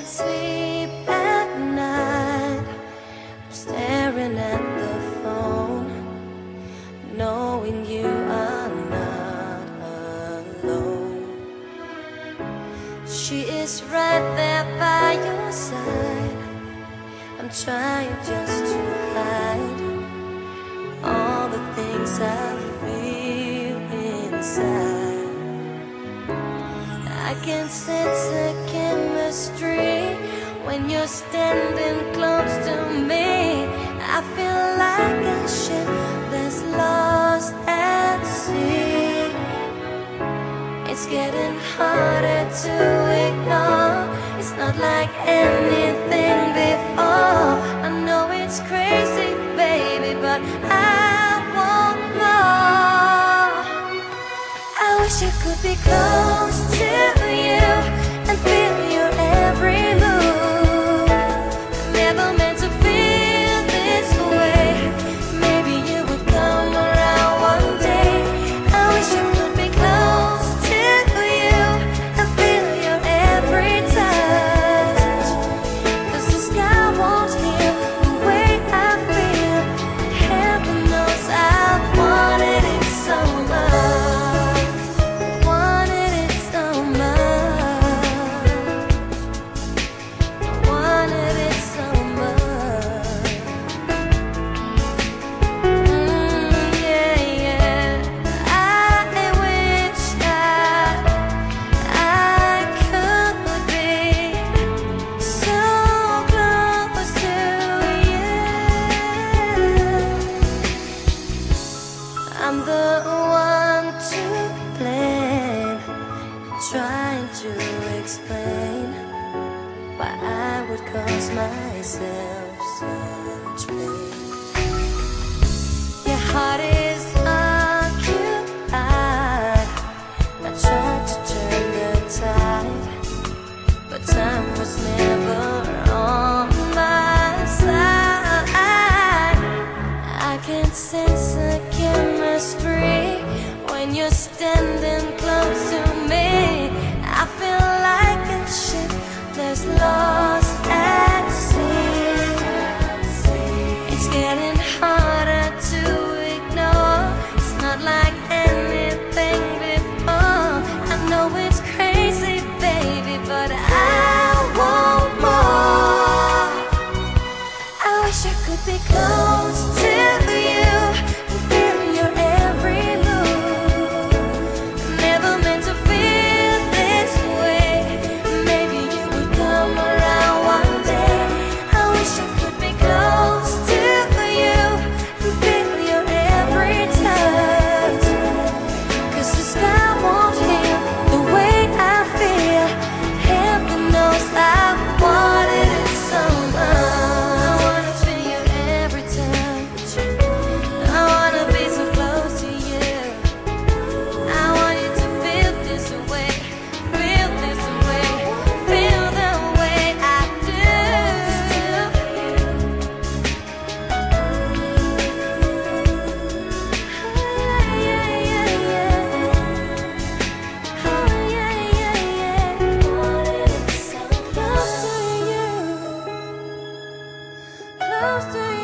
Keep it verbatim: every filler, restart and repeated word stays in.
can't sleep at night. I'm staring at the phone, knowing you are not alone. She is right there by your side. I'm trying just to hide all the things I feel inside. I can sense the chemistry when you're standing close to me. I feel like a ship that's lost at sea. It's getting harder to ignore. It's not like anything before. I know it's crazy, baby, but I want more. I wish I could be close to you and feel your every move. Never meant to feel this way. Maybe you would come around one day. I wish I could be close to you and feel your every touch. 'Cause the sky won't hear the way I feel. Heaven knows I've wanted it so much. Wanted it so much. Wanted it so much. Mm, yeah, yeah. I wish that I could be so close to you. I'm the one to blame, trying to explain why I would cause myself such pain. Your heart is occupied. I tried to turn the tide, but time was never on my side. I can sense the chemistry when you're standing close to me. I feel like a ship that's lost at sea. It's getting harder to ignore. It's not like anything before. I know it's crazy, baby, but I want more. I wish I could be close to you and feel your every move. Never meant to feel this way. Maybe you would come around one day. I wish I could be close to you and feel your every touch. 'Cause the sky won't hear the way I feel. Heaven knows I've wanted it so much. I wanna feel your every touch. I wanna be so close to you. I want you to feel this way, feel this way, feel the way I do. Oh, yeah, yeah, yeah. Oh, yeah, yeah, yeah. Wanted it so close to you, close to